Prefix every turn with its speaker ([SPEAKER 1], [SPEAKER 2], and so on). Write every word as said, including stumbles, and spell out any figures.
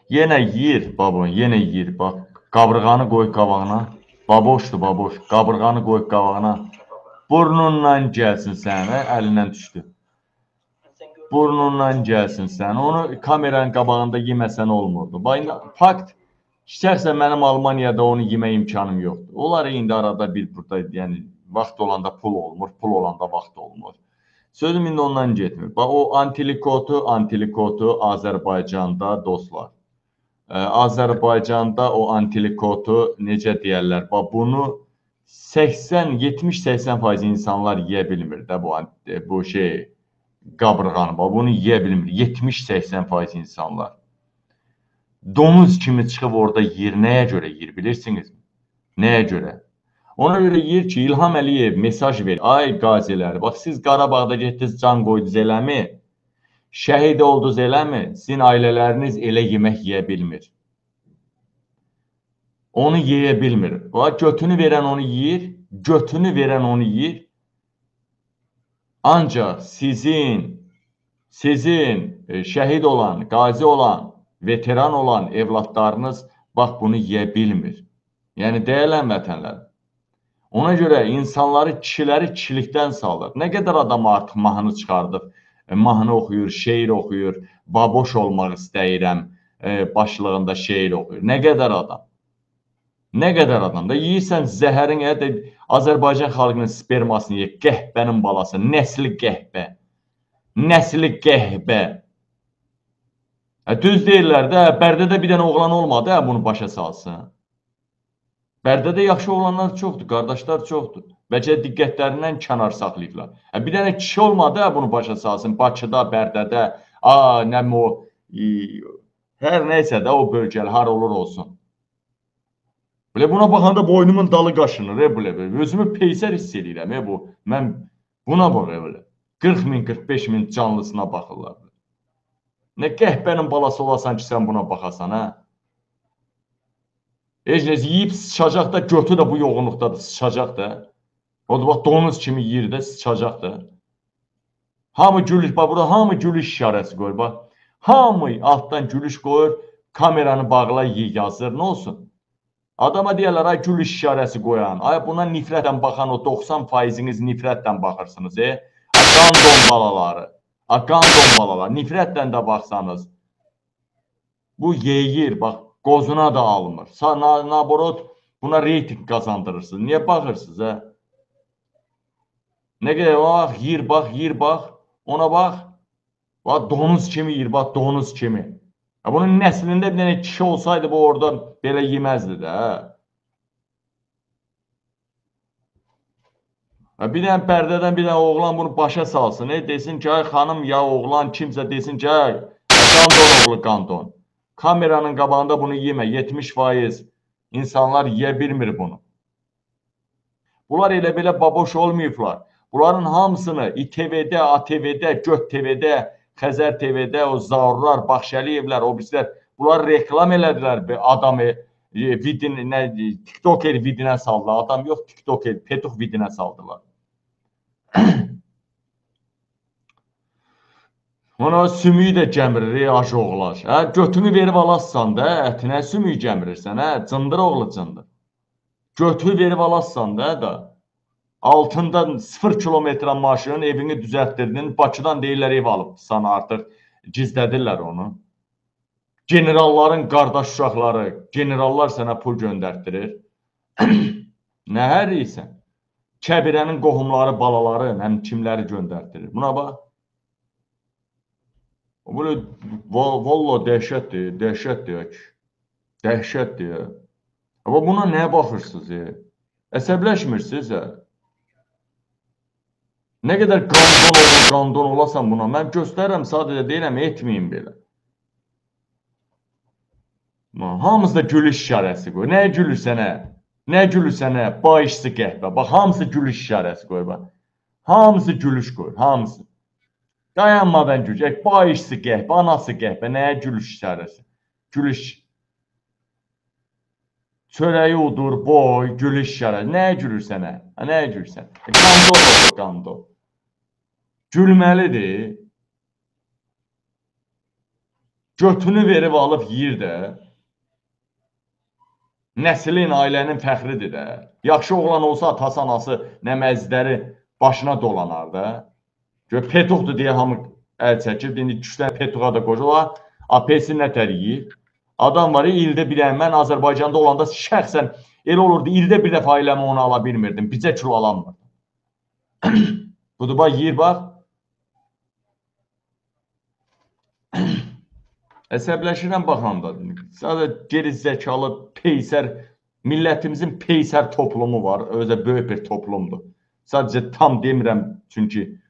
[SPEAKER 1] Yenə yeyir, babon, yenə yeyir. Bax, qabrığanı qoy qabağına. Baboşdur, baboş. Qabrığanı qoy qabağına. Burnundan gəlsin sənə, əlindən düşdü. Burnundan gəlsin sənə. Onu kameranın qabağında yeməsən olmurdu. Bax, fakt, şəxsən mənim Almaniyada onu yemək imkanım yoxdur. Onlar indi arada bir burada, yəni, vaxt olanda pul olmur, pul olanda vaxt olmur. Sözüm indi ondan getmir. Bax, o antilikotu, antilikotu Azərbaycanda dostlar. Azərbaycanda o antilikotu necə deyərlər? Bax, bunu səksən, yetmiş səksən faiz insanlar yeyə bilmir də bu, bu şey, qabrığanı. Bax, bunu yeyə bilmir. yetmiş səksən faiz insanlar. Domuz kimi çıxıb orada yer, nəyə görə yer, bilirsiniz mi? Nəyə görə? Ona görə yer ki, İlham Əliyev mesaj verir. Ay qazilər, bax, siz Qarabağda getdiniz, can qoydunuz eləmi? Şəhid oldunuz eləmi? Sizin ailələriniz elə yemək yeyə bilmir. Onu yeyə bilmir. Bax, götünü verən onu yeyir, götünü verən onu yeyir. Ancaq sizin, sizin şəhid olan, qazi olan, veteran olan evlatlarınız bax, bunu yeyə bilmir. Yəni, deyilən vətənlər. Ona görə insanları, kişiləri kişilikdən salır. Nə qədər adam artıq mahnı çıxardıb, mahnı oxuyur, şeir oxuyur, baboş olmaq istəyirəm, başlığında şeir oxuyur. Nə qədər adam? Nə qədər adam da yeyirsən zəhərin, Azərbaycan xalqının spermasını yeyir, qəhbənin balası, nəsli qəhbə, nəsli qəhbə. Düz deyirlər də, Bərdədə bir dənə oğlan olmadı, bunu başa salsın. Bərdədə yaxşı oğlanlar çoxdur, qardaşlar çoxdur. Bəlkə diqqətlərindən kənar saxlayıblar. Bir dənə kişi olmadı, bunu başa salsın. Bakıda, Bərdədə, nəm o, hər neysə də o bölgəli, har olur olsun. Buna baxanda boynumun dalı qaşınır, özümü peysər hiss edirəm. Mən buna bax, qırx min, qırx beş min canlısına baxırlar. Nə qəhbənin balası olasan ki, sən buna baxasan, hə? Ecnəz yiyib sıçacaq da, götü də bu yoğunluqdadır, sıçacaq da. O da bax, donuz kimi yiyir də, sıçacaq da. Hamı gülüş, bax, burada hamı gülüş işarəsi qoyur, bax. Hamı altdan gülüş qoyur, kameranı bağla, yazır, nə olsun? Adama deyərlər, ay gülüş işarəsi qoyan, ay buna nifrətlə baxan o doxsan faiziniz nifrətlə baxırsınız, e? Qan dombalaları, qan dombalaları, nifrətlə də baxsanız. Bu yeyir, bax. Qozuna da alınır. Naborot buna reyting qazandırırsınız. Niyə baxırsınız, hə? Nə qədər, bax, yiyir, bax, yiyir, bax. Ona bax. Bax, donuz kimi yiyir, bax, donuz kimi. Bunun nəslində bir dənə kişi olsaydı, bu orada belə yeməzdi də, hə? Bir dənə Bərdədən bir dənə oğlan bunu başa salsın, desin ki, ay xanım, ya oğlan, kimsə desin ki, ay, qandon oğlu, qandon. Kameranın qabağında bunu yemə, yetmiş faiz insanlar yeyə bilmir bunu. Bunlar elə belə baboş olmayıblar. Bunların hamısını İTV-də, ATV-də, Göt TV-də, Xəzər TV-də, o Zaurlar, Baxşəliyevlər, o bizlər, bunlar reklam elədilər adamı, TikToker vidinə saldılar. Adam yox, TikToker, Petuq vidinə saldılar. Ona sümüyü də gəmirir, ajoğlar. Götünü verib alassan da, ətinə sümüyü gəmirirsən, cındır oğlu cındır. Götünü verib alassan da, altında sıfır kilometrə maşının evini düzəltdirdin, Bakıdan deyirlər ev alıb, sana artıq gizlədirlər onu. Generalların qardaş uşaqları, generallar sənə pul göndərtdirir. Nə hər deyirsən? Kəbirənin qohumları, balaları, həm kimləri göndərtdirir. Buna bax. Böyle valla dəhşətdir, dəhşətdir, dəhşətdir. Amma buna nəyə baxırsınız? Əsəbləşmirsiniz? Nə qədər qandon olur, qandon olasan buna, mən göstərirəm, sadəcə deyirəm, etməyin belə. Hamısı da gülüş işarəsi qoy. Nəyə gülürsənə? Nə gülürsənə? Bayışsı qəhbə. Bax, hamısı gülüş işarəsi qoy. Hamısı gülüş qoy, hamısı. Dayanmadan güləcək, bayışsı qəhbə, anası qəhbə, nəyə gülüş işarəsi? Gülüş. Çörəyi udur, boy, gülüş işarəsi. Nəyə gülürsənə? Nəyə gülürsən? Qandon olur, qandon. Gülməlidir. Götünü verib alıb yiyir də. Nəslin, ailənin fəxridir də. Yaxşı oğlan olsa atası, anası, nəməzləri başına dolanar da. Gör, petuqdur deyə hamı əl çəkir. İndi düşlər petuğa da qoyurlar. Apelsin nətər yiyir. Adam var, ildə bir dənə. Mən Azərbaycanda olanda şəxsən elə olurdu. İldə bir dəfə ailəmi onu ala bilmirdim. Bizə kilo alanmırdı. Budur, bax, yiyir, bax. Əsəbləşirəm baxanda. Sadəcə geri zəkalı, peysər, millətimizin peysər toplumu var. Özə böyük bir toplumdur. Sadəcə tam demirəm, çünki